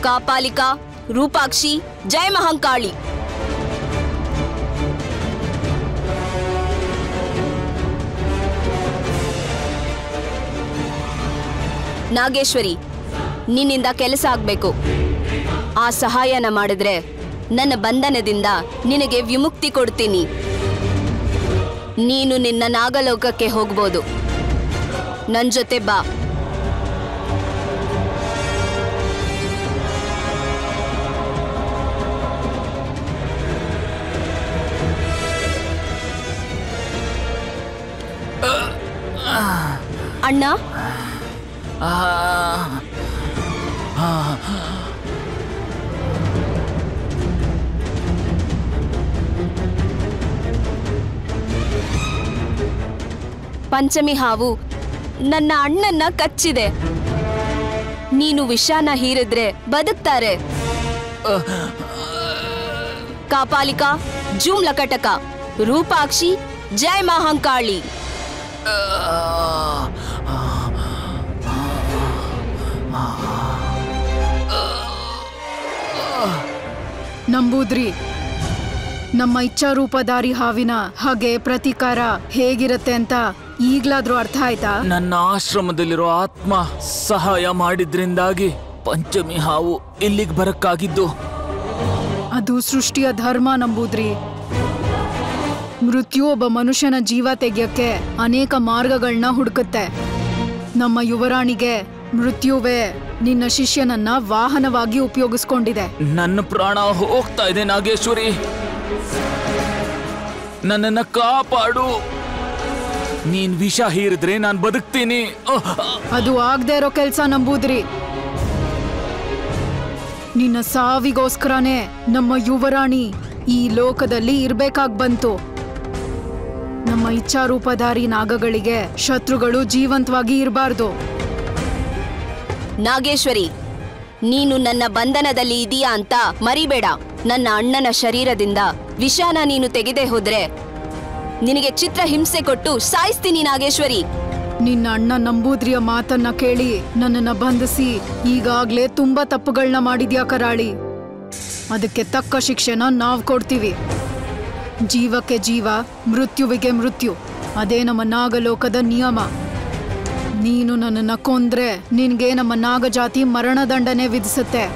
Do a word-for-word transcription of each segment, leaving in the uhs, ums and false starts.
ಕಾಪಾಲಿಕಾ, ರೂಪಾಕ್ಷಿ, ಜಯ ಮಹಾಂಕಾಳಿ. ನಾಗೇಶ್ವರಿ, ನಿನ್ನಿಂದ ಕೆಲಸ ಆಗ್ಬೇಕು. ಆ ಸಹಾಯನ ಮಾಡಿದ್ರೆ ನನ್ನ ಬಂಧನದಿಂದ ನಿನಗೆ ವಿಮುಕ್ತಿ ಕೊಡ್ತೀನಿ. ನೀನು ನಿನ್ನ ನಾಗಲೋಕಕ್ಕೆ ಹೋಗ್ಬೋದು. ನನ್ನ ಜೊತೆ ಬಾ. ಅಣ್ಣ, ಪಂಚಮಿ ಹಾವು ನನ್ನ ಅಣ್ಣನ್ನ ಕಚ್ಚಿದೆ. ನೀನು ವಿಷಾನ ಹೀರಿದ್ರೆ ಬದುಕ್ತಾರೆ. ಕಾಪಾಲಿಕಾ, ಜೂಮ್ ಲಕಟಕ, ರೂಪಾಕ್ಷಿ, ಜಯ ಮಹಾಂಕಾಳಿ. ನಂಬೂದ್ರಿ, ನಮ್ಮ ಇಚ್ಛಾರೂಪಧಾರಿ ಹಾವಿನ ಹಾಗೆ ಪ್ರತೀಕಾರ ಹೇಗಿರುತ್ತೆ ಅಂತ ಈಗ್ಲಾದ್ರೂ ಅರ್ಥ ಆಯ್ತಾ? ನನ್ನ ಆಶ್ರಮದಲ್ಲಿರೋ ಆತ್ಮ ಸಹಾಯ ಮಾಡಿದ್ರಿಂದಾಗಿ ಪಂಚಮಿ ಹಾವು ಇಲ್ಲಿಗೆ ಬರಕ್ಕಾಗಿದ್ದು. ಅದು ಸೃಷ್ಟಿಯ ಧರ್ಮ ನಂಬೂದ್ರಿ. ಮೃತ್ಯು ಒಬ್ಬ ಮನುಷ್ಯನ ಜೀವ ತೆಗೆಯಕ್ಕೆ ಅನೇಕ ಮಾರ್ಗಗಳನ್ನ ಹುಡುಕುತ್ತೆ. ನಮ್ಮ ಯುವರಾಣಿಗೆ ಮೃತ್ಯುವೇ ನಿನ್ನ ಶಿಷ್ಯನನ್ನ ವಾಹನವಾಗಿ ಉಪಯೋಗಿಸ್ಕೊಂಡಿದೆ. ನನ್ನ ಪ್ರಾಣ ಹೋಗ್ತಾ ಇದೆ ನಾಗೇಶ್ವರಿ, ನನ್ನನ್ನ ಕಾಪಾಡು. ನೀನ್ ವಿಷ ಹೀರಿದ್ರೆ ನಾನು ಬದುಕ್ತೀನಿ. ಅದು ಆಗದೆ ಇರೋ ಕೆಲ್ಸ ನಂಬೂದ್ರಿ. ನಿನ್ನ ಸಾವಿಗೋಸ್ಕರನೇ ನಮ್ಮ ಯುವರಾಣಿ ಈ ಲೋಕದಲ್ಲಿ ಇರ್ಬೇಕಾಗ್ ಬಂತು. ನಮ್ಮ ಇಚ್ಛಾರೂಪಧಾರಿ ನಾಗಗಳಿಗೆ ಶತ್ರುಗಳು ಜೀವಂತವಾಗಿ ಇರಬಾರ್ದು. ನಾಗೇಶ್ವರಿ, ನೀನು ನನ್ನ ಬಂಧನದಲ್ಲಿ ಇದೀಯಾ ಅಂತ ಮರಿಬೇಡ. ನನ್ನ ಅಣ್ಣನ ಶರೀರದಿಂದ ವಿಷಾನ ನೀನು ತೆಗೆದೇ ಹೋದ್ರೆ ನಿನಗೆ ಚಿತ್ರ ಹಿಂಸೆ ಕೊಟ್ಟು ಸಾಯಿಸ್ತೀನಿ ನಾಗೇಶ್ವರಿ. ನಿನ್ನ ಅಣ್ಣ ನಂಬೂದ್ರಿಯ ಮಾತನ್ನ ಕೇಳಿ ನನ್ನನ್ನ ಬಂಧಿಸಿ ಈಗಾಗ್ಲೇ ತುಂಬಾ ತಪ್ಪುಗಳನ್ನ ಮಾಡಿದ್ಯಾ ಕರಾಳಿ. ಅದಕ್ಕೆ ತಕ್ಕ ಶಿಕ್ಷೆನ ನಾವ್ ಕೊಡ್ತೀವಿ. ಜೀವಕ್ಕೆ ಜೀವ, ಮೃತ್ಯುವಿಗೆ ಮೃತ್ಯು. ಅದೇ ನಮ್ಮ ನಾಗಲೋಕದ ನಿಯಮ. ನೀನು ನನ್ನನ್ನ ಕೊಂದ್ರೆ ನಿನ್ಗೆ ನಮ್ಮ ನಾಗಜಾತಿ ಮರಣದಂಡನೆ ವಿಧಿಸುತ್ತೆ.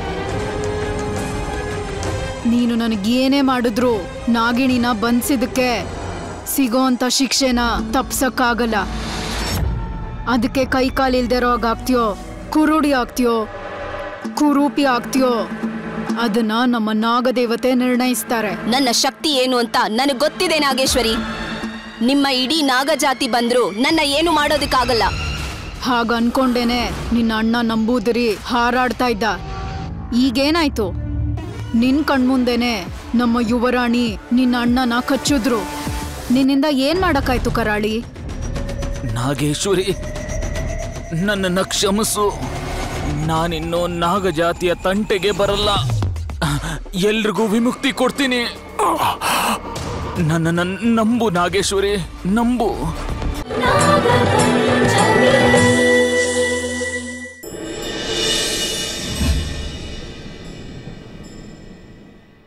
ನೀನು ನನಗೇನೇ ಮಾಡಿದ್ರು ನಾಗಿಣಿನ ಬಂಧಿಸಿದಕ್ಕೆ ಸಿಗೋಂಥ ಶಿಕ್ಷೆನ ತಪ್ಸಕ್ಕಾಗಲ್ಲ. ಅದಕ್ಕೆ ಕೈ ಕಾಲಿಲ್ದಿರೋ ಹಾಗಾಗ್ತೀಯೋ, ಕುರುಡಿ ಆಗ್ತೀಯೋ, ಕುರೂಪಿ ಆಗ್ತೀಯೋ ಅದನ್ನ ನಮ್ಮ ನಾಗದೇವತೆ ನಿರ್ಣಯಿಸ್ತಾರೆ. ನನ್ನ ಶಕ್ತಿ ಏನು ಅಂತ ನನಗೆ ಗೊತ್ತಿದೆ ನಾಗೇಶ್ವರಿ. ನಿಮ್ಮ ಇಡೀ ನಾಗಜಾತಿ ಬಂದ್ರು ನನ್ನ ಏನು ಮಾಡೋದಕ್ಕಾಗಲ್ಲ. ಹಾಗ ಅನ್ಕೊಂಡೇನೆ ನಿನ್ನ ಅಣ್ಣ ನಂಬೂದಿರಿ ಹಾರಾಡ್ತಾ ಇದ್ದ. ಈಗೇನಾಯ್ತು? ನಿನ್ ಕಣ್ಮುಂದೆನೆ ನಮ್ಮ ಯುವರಾಣಿ ನಿನ್ನ ಅಣ್ಣನ ಕಚ್ಚಿದ್ರು. ನಿನ್ನಿಂದ ಏನ್ ಮಾಡಕ್ಕಾಯ್ತು ಕರಾಳಿ? ನಾಗೇಶ್ವರಿ, ನನ್ನನ್ನ ಕ್ಷಮಿಸು. ನಾನಿನ್ನೂ ನಾಗಜಾತಿಯ ತಂಟೆಗೆ ಬರಲ್ಲ. ಎಲ್ರಿಗೂ ವಿಮುಕ್ತಿ ಕೊಡ್ತೀನಿ. ನನ್ನನ್ನ ನಂಬು ನಾಗೇಶ್ವರಿ, ನಂಬು.